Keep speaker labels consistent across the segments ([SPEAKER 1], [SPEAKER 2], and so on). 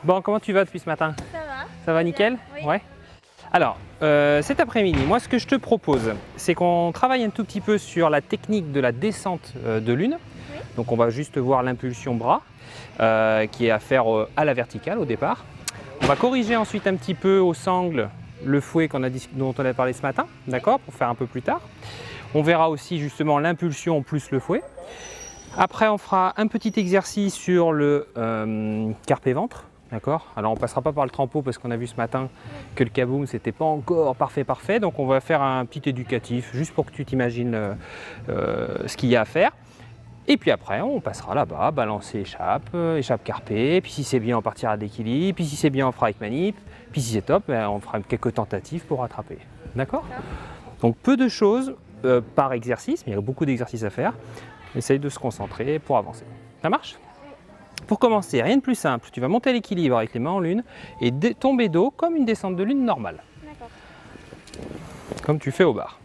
[SPEAKER 1] Bon, comment tu vas depuis ce matin?
[SPEAKER 2] Ça va.
[SPEAKER 1] Ça va nickel?
[SPEAKER 2] Oui.
[SPEAKER 1] Ouais. Alors, cet après-midi, moi ce que je te propose, c'est qu'on travaille un tout petit peu sur la technique de la descente de lune.
[SPEAKER 2] Oui.
[SPEAKER 1] Donc on va juste voir l'impulsion bras, qui est à faire à la verticale au départ. On va corriger ensuite un petit peu au sangle le fouet dont on a parlé ce matin, d'accord, pour faire un peu plus tard. On verra aussi justement l'impulsion plus le fouet. Après, on fera un petit exercice sur le carpé-ventre. D'accord. Alors on ne passera pas par le trampo parce qu'on a vu ce matin que le kaboom c'était pas encore parfait. Donc on va faire un petit éducatif juste pour que tu t'imagines ce qu'il y a à faire. Et puis après on passera là-bas, balancer échappe carpé. Puis si c'est bien on partira d'équilibre. Puis si c'est bien on fera avec manip. Puis si c'est top, on fera quelques tentatives pour rattraper. D'accord. Donc peu de choses par exercice, mais il y a beaucoup d'exercices à faire. Essaye de se concentrer pour avancer. Ça marche? Pour commencer, rien de plus simple, tu vas monter à l'équilibre avec les mains en lune et tomber dos comme une descente de lune normale.
[SPEAKER 2] D'accord.
[SPEAKER 1] Comme tu fais au bar.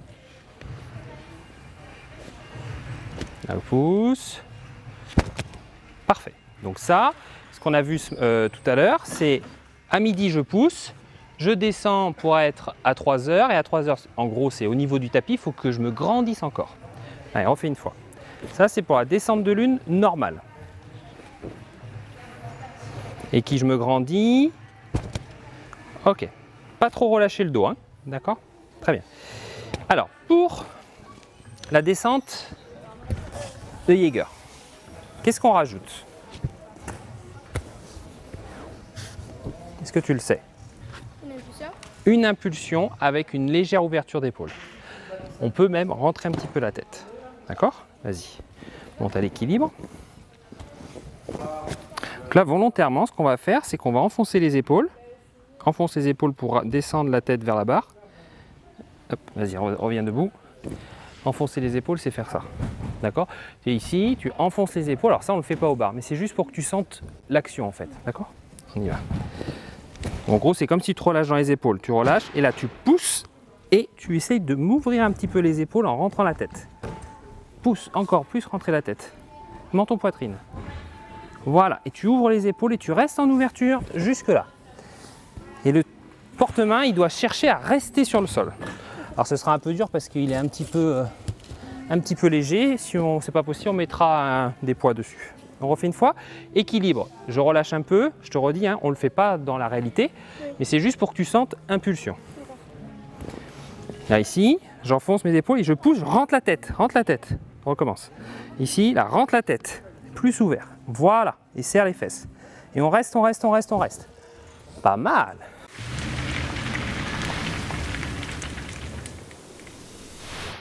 [SPEAKER 1] Là, pouce. Parfait. Donc ça, ce qu'on a vu tout à l'heure, c'est à midi je pousse, je descends pour être à 3 heures et à 3 heures, en gros c'est au niveau du tapis, il faut que je me grandisse encore. Allez, on refait une fois. Ça c'est pour la descente de lune normale. Et qui je me grandis. Ok, pas trop relâcher le dos, hein. D'accord? Très bien. Alors, pour la descente de Jaeger, qu'est-ce qu'on rajoute? Est-ce que tu le sais?
[SPEAKER 2] Une impulsion.
[SPEAKER 1] Une impulsion avec une légère ouverture d'épaule. On peut même rentrer un petit peu la tête. D'accord? Vas-y, monte à l'équilibre. Donc là, volontairement, ce qu'on va faire, c'est qu'on va enfoncer les épaules. Enfonce les épaules pour descendre la tête vers la barre. Hop, vas-y, reviens debout. Enfoncer les épaules, c'est faire ça. D'accord? Tu es ici, tu enfonces les épaules. Alors ça, on ne le fait pas au bar, mais c'est juste pour que tu sentes l'action en fait. D'accord? On y va. En gros, c'est comme si tu relâches dans les épaules. Tu relâches et là, tu pousses et tu essayes de m'ouvrir un petit peu les épaules en rentrant la tête. Pousse encore plus, rentrer la tête. Menton poitrine. Voilà, et tu ouvres les épaules et tu restes en ouverture jusque là. Et le porte-main, il doit chercher à rester sur le sol. Alors ce sera un peu dur parce qu'il est un petit peu léger. Si c'est pas possible, on mettra des poids dessus. On refait une fois. Équilibre. Je relâche un peu. Je te redis, hein, on ne le fait pas dans la réalité, mais c'est juste pour que tu sentes impulsion. Là ici, j'enfonce mes épaules et je pousse, je rentre la tête. Rentre la tête. On recommence. Ici, là, rentre la tête. Plus ouvert. Voilà. Et serre les fesses. Et on reste. Pas mal.